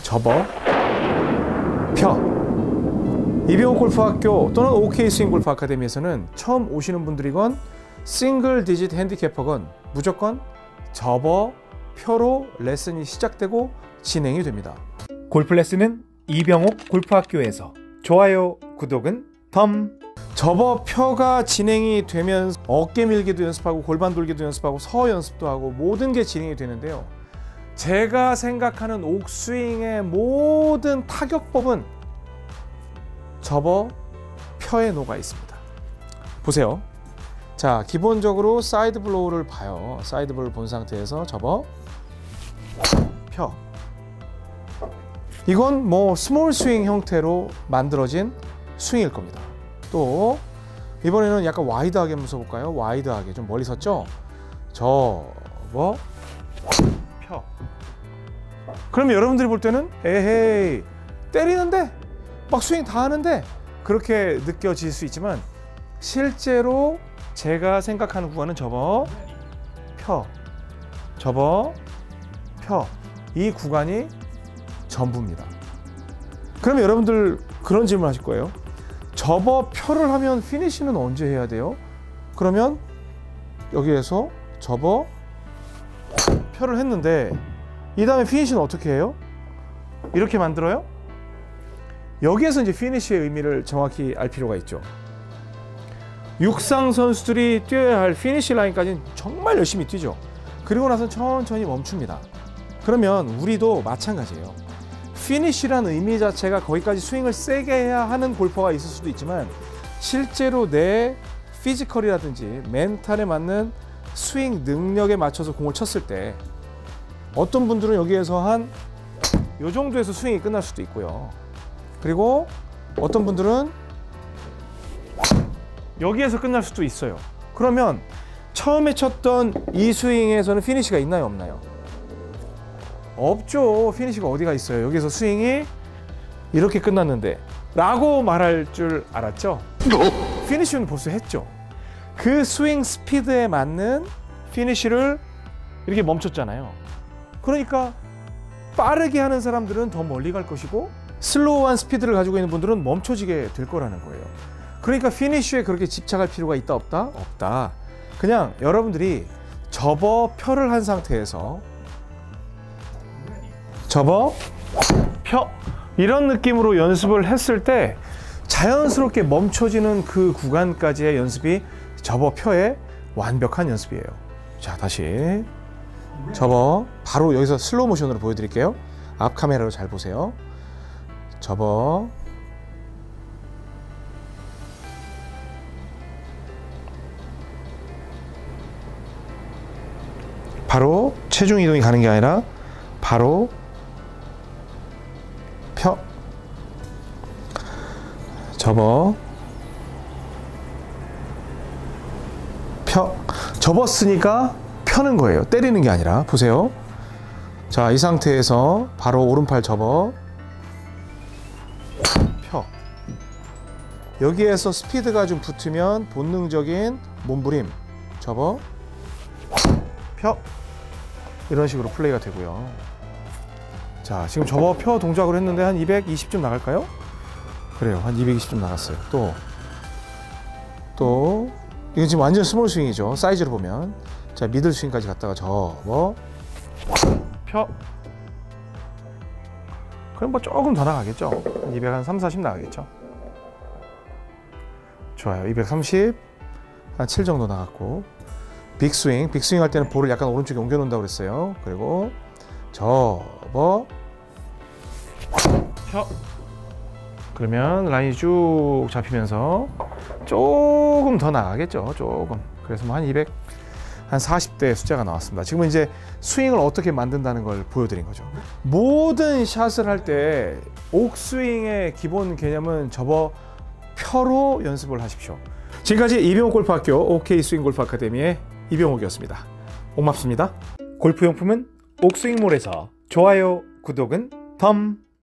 접어, 펴. 이병옥 골프학교 또는 OK 스윙 골프 아카데미에서는 처음 오시는 분들이건 싱글 디짓 핸디캐퍼건 무조건 접어, 펴로 레슨이 시작되고 진행이 됩니다. 골프 레슨은 이병옥 골프학교에서. 좋아요, 구독은 덤. 접어, 펴가 진행이 되면 어깨 밀기도 연습하고 골반 돌기도 연습하고 서 연습도 하고 모든 게 진행이 되는데요. 제가 생각하는 옥스윙의 모든 타격법은 접어, 펴에 녹아 있습니다. 보세요. 자, 기본적으로 사이드 블로우를 봐요. 사이드 블로우를 본 상태에서 접어, 펴. 이건 뭐 스몰 스윙 형태로 만들어진 스윙일 겁니다. 또 이번에는 약간 와이드하게 한번 써볼까요? 와이드하게 좀 멀리 섰죠? 접어, 펴. 그러면 여러분들이 볼 때는 에헤이 때리는데 막 스윙 다 하는데 그렇게 느껴질 수 있지만 실제로 제가 생각하는 구간은 접어, 펴, 접어, 펴. 이 구간이 전부입니다. 그러면 여러분들 그런 질문 하실 거예요. 접어, 펴를 하면 피니쉬는 언제 해야 돼요? 그러면 여기에서 접어, 펴를 했는데 이 다음에 피니쉬는 어떻게 해요? 이렇게 만들어요? 여기에서 이제 피니쉬의 의미를 정확히 알 필요가 있죠. 육상 선수들이 뛰어야 할 피니쉬 라인까지는 정말 열심히 뛰죠. 그리고 나서 천천히 멈춥니다. 그러면 우리도 마찬가지예요. 피니쉬라는 의미 자체가 거기까지 스윙을 세게 해야 하는 골퍼가 있을 수도 있지만 실제로 내 피지컬이라든지 멘탈에 맞는 스윙 능력에 맞춰서 공을 쳤을 때 어떤 분들은 여기에서 한 이 정도에서 스윙이 끝날 수도 있고요. 그리고 어떤 분들은 여기에서 끝날 수도 있어요. 그러면 처음에 쳤던 이 스윙에서는 피니쉬가 있나요, 없나요? 없죠. 피니쉬가 어디가 있어요? 여기서 스윙이 이렇게 끝났는데 라고 말할 줄 알았죠? 피니쉬는 벌써 했죠. 그 스윙 스피드에 맞는 피니쉬를 이렇게 멈췄잖아요. 그러니까 빠르게 하는 사람들은 더 멀리 갈 것이고 슬로우한 스피드를 가지고 있는 분들은 멈춰지게 될 거라는 거예요. 그러니까 피니쉬에 그렇게 집착할 필요가 있다 없다? 없다. 그냥 여러분들이 접어, 펴를 한 상태에서 접어, 펴 이런 느낌으로 연습을 했을 때 자연스럽게 멈춰지는 그 구간까지의 연습이 접어, 펴의 완벽한 연습이에요. 자, 다시 접어, 바로 여기서 슬로우 모션으로 보여드릴게요. 앞 카메라로 잘 보세요. 접어, 바로 체중 이동이 가는 게 아니라 바로 펴, 접어, 펴. 접었으니까 펴는 거예요. 때리는 게 아니라. 보세요. 자, 이 상태에서 바로 오른팔 접어, 펴. 여기에서 스피드가 좀 붙으면 본능적인 몸부림, 접어, 펴. 이런 식으로 플레이가 되고요. 자, 지금 접어, 펴 동작으로 했는데 한 220좀 나갈까요? 그래요. 한 220좀 나갔어요. 또 이건 지금 완전 스몰 스윙이죠. 사이즈로 보면. 자, 미들 스윙까지 갔다가 접어, 펴. 그럼 뭐 조금 더 나가겠죠. 230, 40 나가겠죠. 좋아요. 230, 한 7 정도 나갔고. 빅스윙 할 때는 볼을 약간 오른쪽에 옮겨 놓는다고 그랬어요. 그리고 접어, 펴. 그러면 라인이 쭉 잡히면서 조금 더 나가겠죠. 조금. 그래서 뭐 한 200, 한 40대 숫자가 나왔습니다. 지금은 이제 스윙을 어떻게 만든다는 걸 보여드린 거죠. 모든 샷을 할 때 옥스윙의 기본 개념은 접어, 펴로 연습을 하십시오. 지금까지 이병옥 골프학교 OK 스윙 골프 아카데미의 이병옥이었습니다. 고맙습니다. 골프용품은 옥스윙몰에서. 좋아요, 구독은 덤.